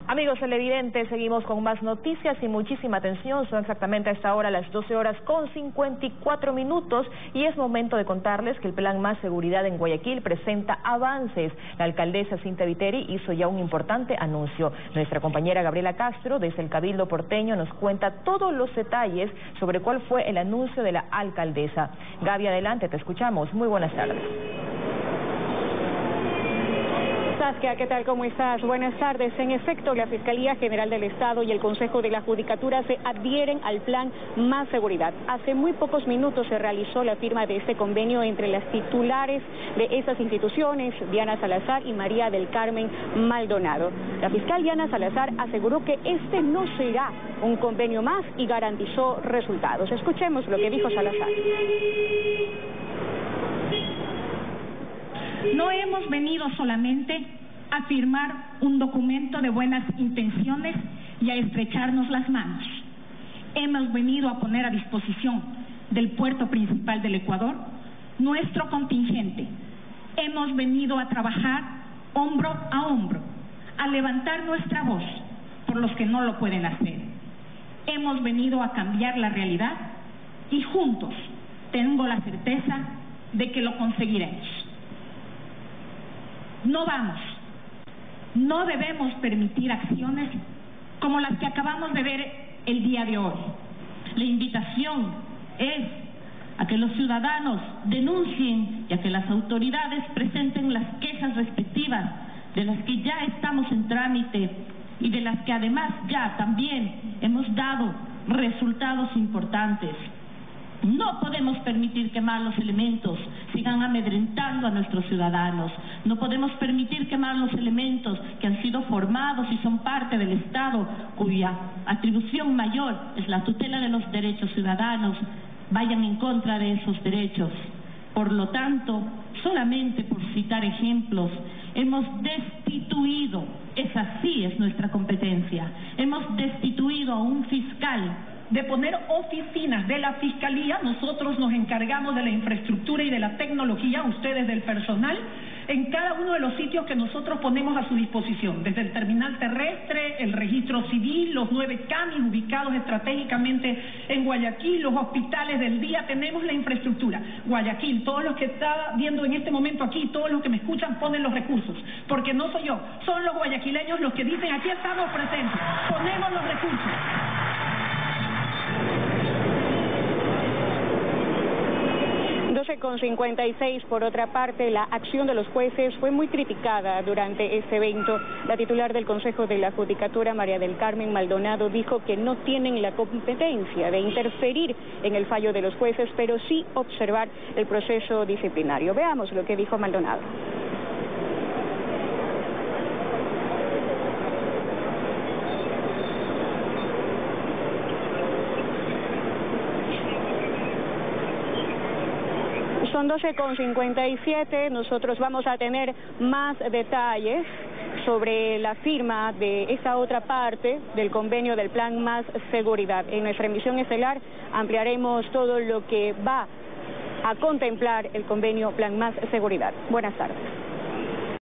Amigos televidentes, seguimos con más noticias y muchísima atención. Son exactamente a esta hora las 12:54 y es momento de contarles que el Plan Más Seguridad en Guayaquil presenta avances. La alcaldesa Cintia Viteri hizo ya un importante anuncio. Nuestra compañera Gabriela Castro, desde el Cabildo porteño, nos cuenta todos los detalles sobre cuál fue el anuncio de la alcaldesa. Gaby, adelante, te escuchamos. Muy buenas tardes. Saskia, ¿qué tal? ¿Cómo estás? Buenas tardes. En efecto, la Fiscalía General del Estado y el Consejo de la Judicatura se adhieren al Plan Más Seguridad. Hace muy pocos minutos se realizó la firma de este convenio entre las titulares de esas instituciones, Diana Salazar y María del Carmen Maldonado. La fiscal Diana Salazar aseguró que este no será un convenio más y garantizó resultados. Escuchemos lo que dijo Salazar. No hemos venido solamente a firmar un documento de buenas intenciones y a estrecharnos las manos. Hemos venido a poner a disposición del puerto principal del Ecuador nuestro contingente. Hemos venido a trabajar hombro a hombro, a levantar nuestra voz por los que no lo pueden hacer. Hemos venido a cambiar la realidad y juntos tengo la certeza de que lo conseguiremos. No debemos permitir acciones como las que acabamos de ver el día de hoy. La invitación es a que los ciudadanos denuncien y a que las autoridades presenten las quejas respectivas de las que ya estamos en trámite y de las que además ya también hemos dado resultados importantes. No podemos permitir que malos elementos sigan amedrentando a nuestros ciudadanos. No podemos permitir que malos elementos que han sido formados y son parte del Estado, cuya atribución mayor es la tutela de los derechos ciudadanos, vayan en contra de esos derechos. Por lo tanto, solamente por citar ejemplos, hemos destituido, esa sí es nuestra competencia, hemos destituido a un fiscal. De poner oficinas de la Fiscalía, nosotros nos encargamos de la infraestructura y de la tecnología, ustedes del personal, en cada uno de los sitios que nosotros ponemos a su disposición, desde el terminal terrestre, el registro civil, los 9 CAMIS ubicados estratégicamente en Guayaquil, los hospitales del día, tenemos la infraestructura. Guayaquil, todos los que están viendo en este momento aquí, todos los que me escuchan ponen los recursos, porque no soy yo, son los guayaquileños los que dicen aquí estamos presentes, ponemos los recursos. 12:56. Por otra parte, la acción de los jueces fue muy criticada durante este evento. La titular del Consejo de la Judicatura, María del Carmen Maldonado, dijo que no tienen la competencia de interferir en el fallo de los jueces, pero sí observar el proceso disciplinario. Veamos lo que dijo Maldonado. Son 12:57, nosotros vamos a tener más detalles sobre la firma de esta otra parte del convenio del Plan Más Seguridad. En nuestra emisión estelar ampliaremos todo lo que va a contemplar el convenio Plan Más Seguridad. Buenas tardes.